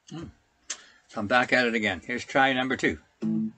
So I'm back at it again. Here's try number 2.